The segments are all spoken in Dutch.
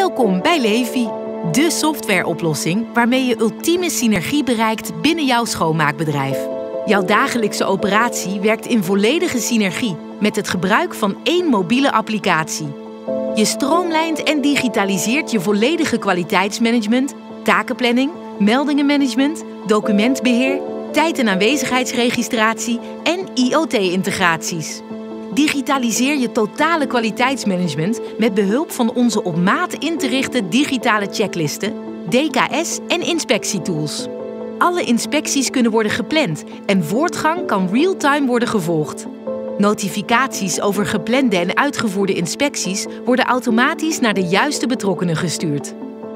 Welkom bij Levi, de softwareoplossing waarmee je ultieme synergie bereikt binnen jouw schoonmaakbedrijf. Jouw dagelijkse operatie werkt in volledige synergie met het gebruik van één mobiele applicatie. Je stroomlijnt en digitaliseert je volledige kwaliteitsmanagement, takenplanning, meldingenmanagement, documentbeheer, tijd- en aanwezigheidsregistratie en IoT-integraties. Digitaliseer je totale kwaliteitsmanagement met behulp van onze op maat in te richten digitale checklisten, DKS en inspectietools. Alle inspecties kunnen worden gepland en voortgang kan real-time worden gevolgd. Notificaties over geplande en uitgevoerde inspecties worden automatisch naar de juiste betrokkenen gestuurd.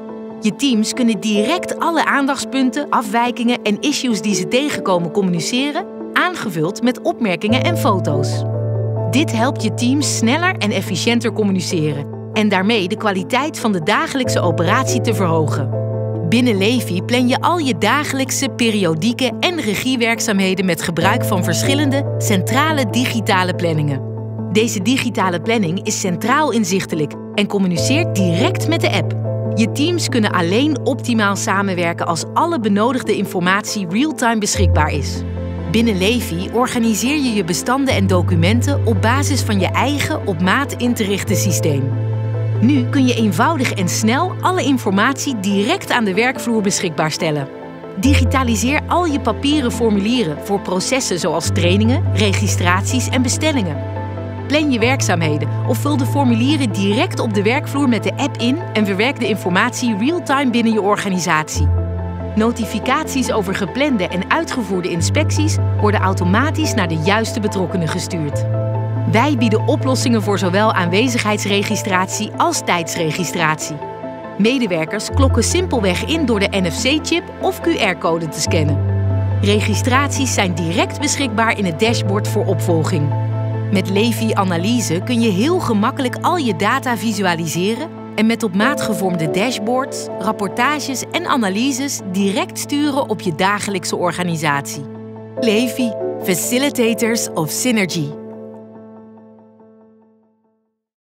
Je teams kunnen direct alle aandachtspunten, afwijkingen en issues die ze tegenkomen communiceren, aangevuld met opmerkingen en foto's. Dit helpt je teams sneller en efficiënter communiceren en daarmee de kwaliteit van de dagelijkse operatie te verhogen. Binnen Levi plan je al je dagelijkse, periodieke en regiewerkzaamheden met gebruik van verschillende centrale digitale planningen. Deze digitale planning is centraal inzichtelijk en communiceert direct met de app. Je teams kunnen alleen optimaal samenwerken als alle benodigde informatie real-time beschikbaar is. Binnen Levi organiseer je je bestanden en documenten op basis van je eigen op maat in te richten systeem. Nu kun je eenvoudig en snel alle informatie direct aan de werkvloer beschikbaar stellen. Digitaliseer al je papieren formulieren voor processen zoals trainingen, registraties en bestellingen. Plan je werkzaamheden of vul de formulieren direct op de werkvloer met de app in en verwerk de informatie real-time binnen je organisatie. Notificaties over geplande en uitgevoerde inspecties worden automatisch naar de juiste betrokkenen gestuurd. Wij bieden oplossingen voor zowel aanwezigheidsregistratie als tijdsregistratie. Medewerkers klokken simpelweg in door de NFC-chip of QR-code te scannen. Registraties zijn direct beschikbaar in het dashboard voor opvolging. Met Levi Analyse kun je heel gemakkelijk al je data visualiseren en met op maat gevormde dashboards, rapportages en analyses direct sturen op je dagelijkse organisatie. Levi, Facilitators of Synergy.